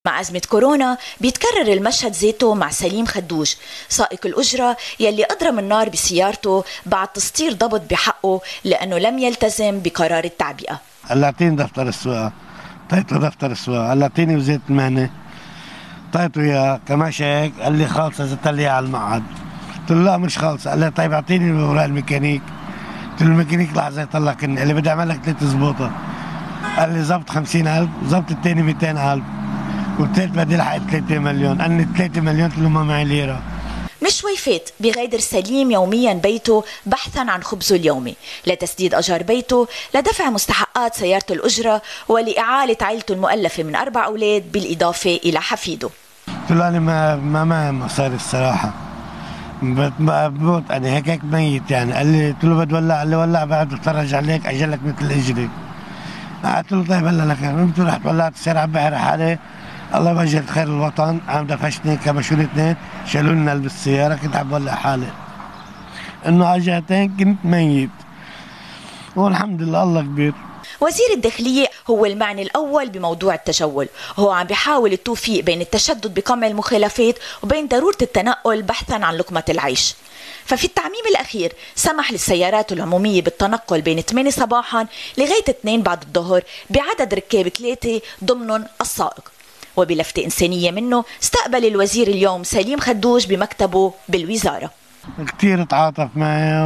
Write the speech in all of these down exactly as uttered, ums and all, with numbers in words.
مع أزمة كورونا بيتكرر المشهد ذاته مع سليم خدوش سائق الأجرة يلي أضرم النار بسيارته بعد تسطير ضبط بحقه لأنه لم يلتزم بقرار التعبئة. قال اعطيني دفتر السواقة، طيته دفتر السواقة، قال اعطيني وزيت المهنة، طيته اياه كماشي هيك، قال لي خالصة زدت لي على المعهد. قلت له لا مش خالصة، قال لي طيب اعطيني اوراق الميكانيك. قلت له الميكانيك لحظة يطلع كني، قال لي بدي اعمل لك ثلاث زبوطة. قال لي زبط خمسين ألف، زبط الثاني مئتين ألف. والثالث بدي لحق ثلاثة مليون، قال لي ثلاثة مليون، قلت له ما معي ليرة. مش شوي فات بيغادر سليم يوميا بيته بحثا عن خبزه اليومي، لتسديد أجار بيته، لدفع مستحقات سيارته الأجرة، ولإعالة عائلته المؤلفة من أربع أولاد بالإضافة إلى حفيده. قلت له أنا ما ما معي مصاري الصراحة، بموت أنا هيك هيك ميت يعني. قال لي قلت له بدي ولع، قال لي ولع بعد بتفرج عليك أجلك مثل إجري. قلت له طيب هلا لك قمت رحت ولعت السيارة عم بحر حالي، الله يوجه خير الوطن، عم دفشني كبشوني اثنين شالوا لنا بالسيارة، كنت عم بولع حالي. انه على جهتين كنت ميت والحمد لله الله كبير. وزير الداخلية هو المعني الأول بموضوع التجول، وهو عم بيحاول التوفيق بين التشدد بقمع المخالفات وبين ضرورة التنقل بحثا عن لقمة العيش. ففي التعميم الأخير سمح للسيارات العمومية بالتنقل بين ثمانية صباحا لغاية اثنين بعد الظهر بعدد ركاب ثلاثة ضمنهم السائق. وبلفتة إنسانية منه استقبل الوزير اليوم سليم خدوش بمكتبه بالوزارة. كتير تعاطف معي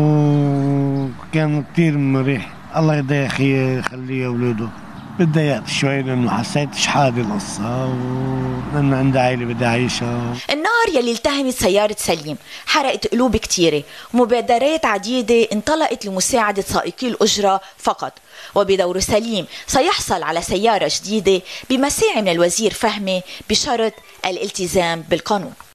وكان كتير مريح، الله يهديه أخي يخليه أولاده. بتضايقت شوي لأنه حسيت شحادة القصة ولأنه عندي عائلة بدي أعيشها. النار يلي التهمت سيارة سليم حرقت قلوب كتيرة، ومبادرات عديدة انطلقت لمساعدة سائقي الأجرة فقط. وبدور سليم سيحصل على سيارة جديدة بمساعي من الوزير فهمي بشرط الالتزام بالقانون.